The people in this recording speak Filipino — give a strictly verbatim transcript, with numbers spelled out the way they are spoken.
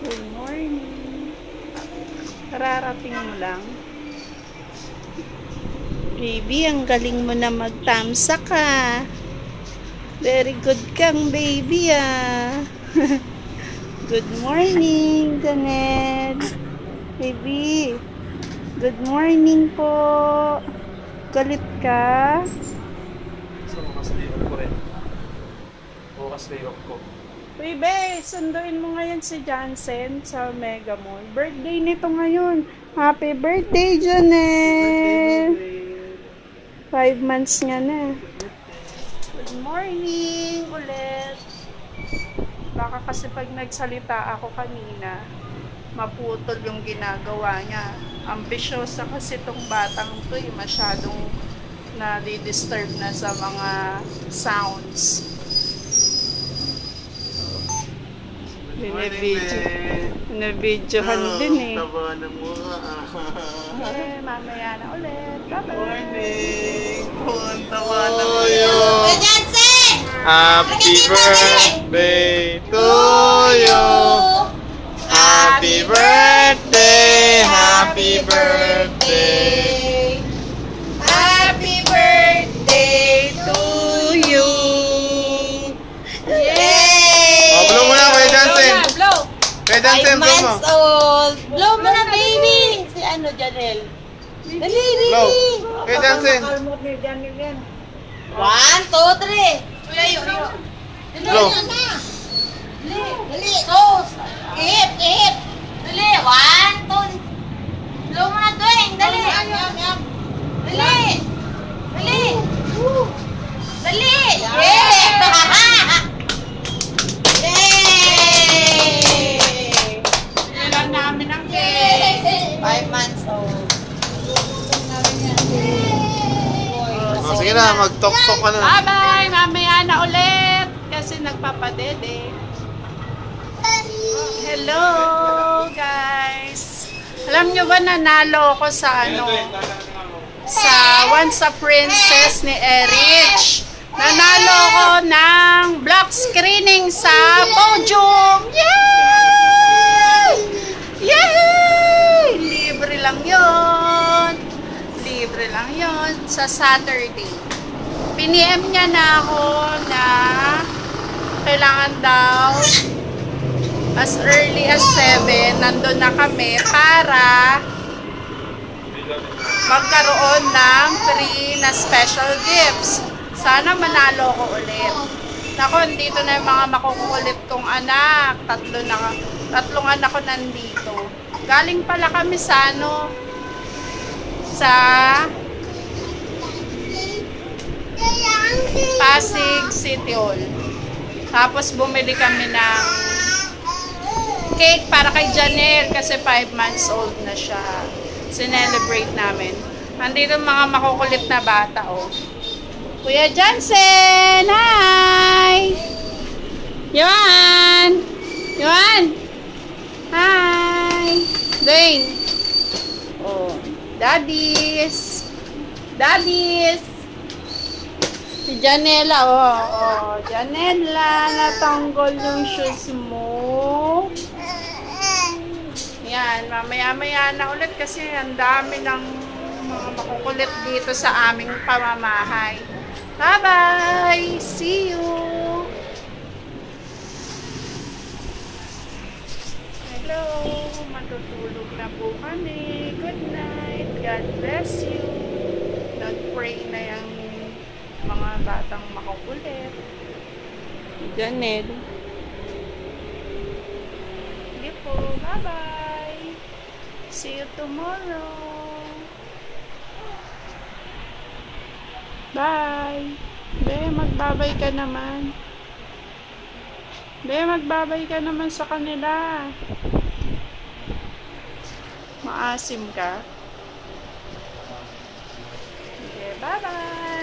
Good morning. Kararating mo lang. Baby, ang galing mo na magtamsa ka. Very good kang baby ah. Good morning, Janel. Baby, good morning po. Galit ka? So, bukas day off ko rin. Bukas day off ko. Baby, sunduin mo ngayon si Jansen sa Mega Mall. Birthday nito ngayon. Happy birthday, Janel! Five months nga na. Good morning ulit. Baka kasi pag nagsalita ako kanina, maputol yung ginagawa niya. Ambisyosa kasi itong batang to, eh, masyadong na-disturb na sa mga sounds. Binibidyo. Binibidyohan din eh. Taba ng mukha. Eh, mamaya na ulit. Bye-bye. Morning. Taba ng mukha. Jansen! Happy birthday to you. Happy birthday. Happy birthday. Happy birthday to you. Yay! Oh, blow mo na, Kuya Jansen. Blow. Kuya Jansen, Five blow mo. months old. Blow mo na, baby. Si ano, Janel? Dali, dali. Blow. Kuya Jansen. Kalmot ni Janel yan. One, two, three. Kuya, yun, yun. Dali, Blow. dali. Dali. Toast. Ihip, ihip. Dali. One, two. Blow mo na, Dwayne. Dali. Dali. Dali. Dali. Yeah. Kailan namin ang cake. Five months old. Oh, sige na, mag-talk-talk ka na. Bye-bye! Mamaya na ulit. Kasi nagpapadede. Hello, guys. Alam nyo ba nanalo ako sa ano? Sa Once a Princess ni Erich. Nanalo ako ng block screening sa podium. Yay! Yay! Libre lang yon. Libre lang yon sa Saturday. P-M niya na ako na kailangan daw as early as seven nandun na kami para magkaroon ng free na special gifts. Sana manalo ko ulit. Nako, dito na yung mga makukulit kong anak. Tatlo na, tatlong anak ko nandito. Galing pala kami sa ano, sa Pasig City Hall. Tapos bumili kami ng cake para kay Janel kasi five months old na siya. Sinelebrate namin. Nandito mga makukulit na bata, oh. Kuya Jansen! Hi! Yuan! Yuan! Hi! Dwayne! Oh, daddies! Daddies! Si Janela, oh, oh. Janela, natanggol yung shoes mo. Yan, mamaya-maya na ulit kasi ang dami ng mga makukulit dito sa aming pamamahay. Bye-bye! See you! Hello! Matutulog na po kami. Good night! God bless you! Nag-pray na yung mga batang makukulit. Janel. Sige po. Bye-bye! See you tomorrow! Bye! Be, magbabay ka naman. Be, magbabay ka naman sa kanila. Maasim ka. Okay, bye-bye!